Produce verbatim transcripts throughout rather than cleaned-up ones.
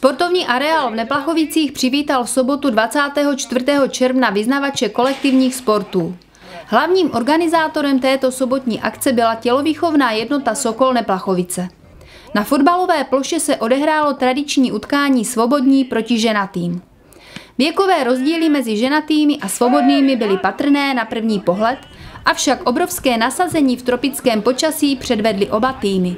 Sportovní areál v Neplachovicích přivítal v sobotu dvacátého čtvrtého června vyznavače kolektivních sportů. Hlavním organizátorem této sobotní akce byla tělovýchovná jednota Sokol Neplachovice. Na fotbalové ploše se odehrálo tradiční utkání svobodní proti ženatým. Věkové rozdíly mezi ženatými a svobodnými byly patrné na první pohled, avšak obrovské nasazení v tropickém počasí předvedly oba týmy.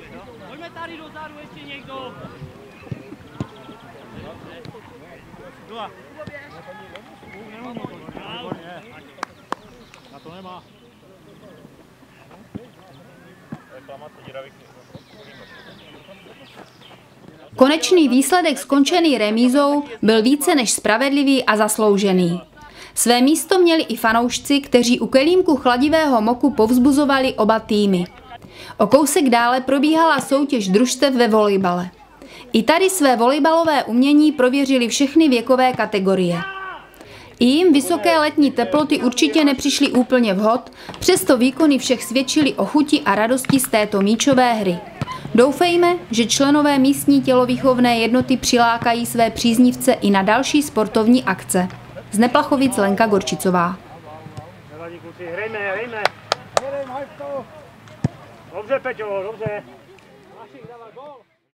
Konečný výsledek skončený remízou byl více než spravedlivý a zasloužený. Své místo měli i fanoušci, kteří u kelímku chladivého moku povzbuzovali oba týmy. O kousek dále probíhala soutěž družstev ve volejbale. I tady své volejbalové umění prověřili všechny věkové kategorie. I jim vysoké letní teploty určitě nepřišly úplně vhod, přesto výkony všech svědčily o chuti a radosti z této míčové hry. Doufejme, že členové místní tělovýchovné jednoty přilákají své příznivce i na další sportovní akce. Z Neplachovic Lenka Gorčicová. Dobře, Peťo, dobře.